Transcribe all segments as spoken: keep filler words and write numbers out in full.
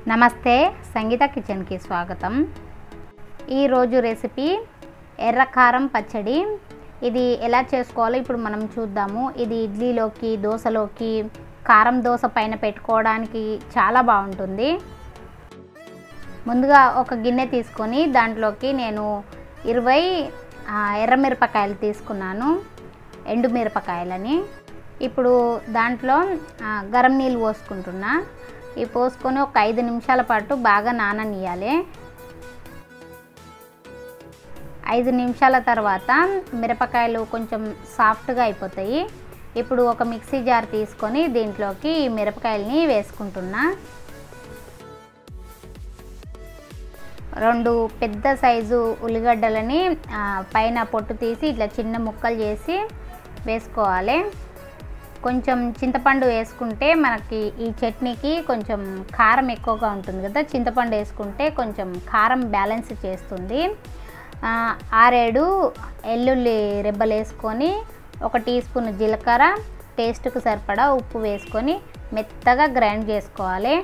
నమస్తే సంగీత కిచెన్కి స్వాగతం। ఈరోజు రెసిపీ ఎర్రకారం పచ్చడి। ఇది ఎలా చేసుకోవాలో ఇప్పుడు మనం చూద్దాము। ఇది ఇడ్లీలోకి దోసలోకి కారం దోస పైన పెట్టుకోవడానికి చాలా బాగుంటుంది। ముందుగా ఒక గిన్నె తీసుకొని దాంట్లోకి నేను ఇరవై ఎర్రమిరపకాయలు తీసుకున్నాను, ఎండు మిరపకాయలని। ఇప్పుడు దాంట్లో గరం నీళ్ళు పోసుకుంటున్నా। ఈ పోసుకొని ఒక ఐదు నిమిషాల పాటు బాగా నాననియాలి। ఐదు నిమిషాల తర్వాత మిరపకాయలు కొంచెం సాఫ్ట్గా అయిపోతాయి। ఇప్పుడు ఒక మిక్సీ జార్ తీసుకొని దీంట్లోకి ఈ మిరపకాయలని వేసుకుంటున్నా। రెండు పెద్ద సైజు ఉల్లిగడ్డలని పైన పొట్టు తీసి ఇట్లా చిన్న ముక్కలు చేసి వేసుకోవాలి। కొంచెం చింతపండు వేసుకుంటే మనకి ఈ చట్నీకి కొంచెం కారం ఎక్కువగా ఉంటుంది కదా, చింతపండు వేసుకుంటే కొంచెం కారం బ్యాలెన్స్ చేస్తుంది। ఆరేడు ఎల్లుల్లి రెబ్బలు వేసుకొని ఒక టీ స్పూన్ జీలకర్ర, టేస్ట్కి సరిపడా ఉప్పు వేసుకొని మెత్తగా గ్రైండ్ చేసుకోవాలి।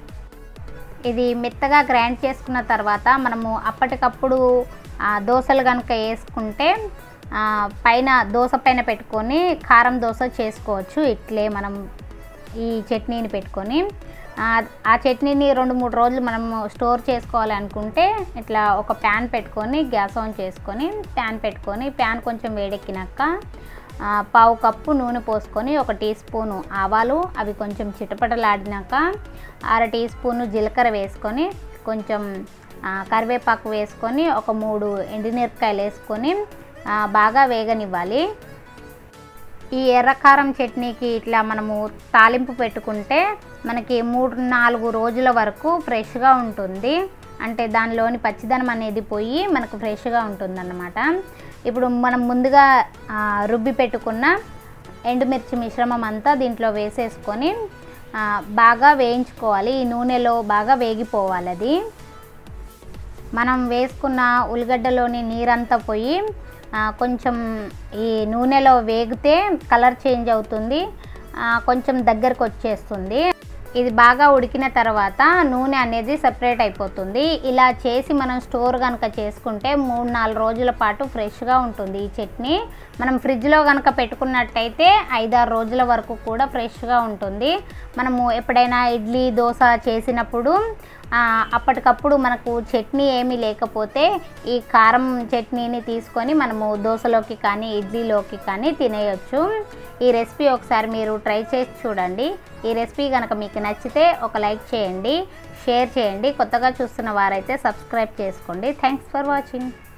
ఇది మెత్తగా గ్రైండ్ చేసుకున్న తర్వాత మనము అప్పటికప్పుడు దోశలు కనుక వేసుకుంటే పైన దోశ పైన పెట్టుకొని కారం దోశ చేసుకోవచ్చు। ఇట్లే మనం ఈ చట్నీని పెట్టుకొని ఆ చట్నీని రెండు మూడు రోజులు మనం స్టోర్ చేసుకోవాలి అనుకుంటే ఇట్లా ఒక ప్యాన్ పెట్టుకొని గ్యాస్ ఆన్ చేసుకొని ప్యాన్ పెట్టుకొని ప్యాన్ కొంచెం వేడెక్కినాక పావు కప్పు నూనె పోసుకొని ఒక టీ స్పూను ఆవాలు అవి కొంచెం చిటపటలాడినాక అర టీ స్పూను జీలకర్ర వేసుకొని కొంచెం కరివేపాకు వేసుకొని ఒక మూడు ఎండుమిరపకాయలు వేసుకొని బాగా వేగనివ్వాలి। ఈ ఎర్రకారం చట్నీకి ఇట్లా మనము తాలింపు పెట్టుకుంటే మనకి మూడు నాలుగు రోజుల వరకు ఫ్రెష్గా ఉంటుంది, అంటే దానిలోని పచ్చిదనం అనేది పోయి మనకు ఫ్రెష్గా ఉంటుందన్నమాట। ఇప్పుడు మనం ముందుగా రుబ్బి పెట్టుకున్న ఎండుమిర్చి మిశ్రమం అంతా దీంట్లో వేసేసుకొని బాగా వేయించుకోవాలి। ఈ నూనెలో బాగా వేగిపోవాలి। అది మనం వేసుకున్న ఉల్లిగడ్డలోని నీరంతా పోయి కొంచెం ఈ నూనెలో వేగితే కలర్ చేంజ్ అవుతుంది, కొంచెం దగ్గరకు వచ్చేస్తుంది। ఇది బాగా ఉడికిన తర్వాత నూనె అనేది సెపరేట్ అయిపోతుంది। ఇలా చేసి మనం స్టోర్ కనుక చేసుకుంటే మూడు నాలుగు రోజుల పాటు ఫ్రెష్గా ఉంటుంది ఈ చట్నీ। మనం ఫ్రిడ్జ్లో కనుక పెట్టుకున్నట్టయితే ఐదారు రోజుల వరకు కూడా ఫ్రెష్గా ఉంటుంది। మనము ఎప్పుడైనా ఇడ్లీ దోశ చేసినప్పుడు అప్పటికప్పుడు మనకు చట్నీ ఏమీ లేకపోతే ఈ కారం చట్నీని తీసుకొని మనము దోశలోకి కానీ ఇడ్లీలోకి కానీ తినేయచ్చు। ఈ రెసిపీ ఒకసారి మీరు ట్రై చేసి చూడండి। ఈ రెసిపీ కనుక మీకు నచ్చితే ఒక లైక్ చేయండి, షేర్ చేయండి, కొత్తగా చూస్తున్న వారైతే సబ్స్క్రైబ్ చేసుకోండి। Thanks for watching.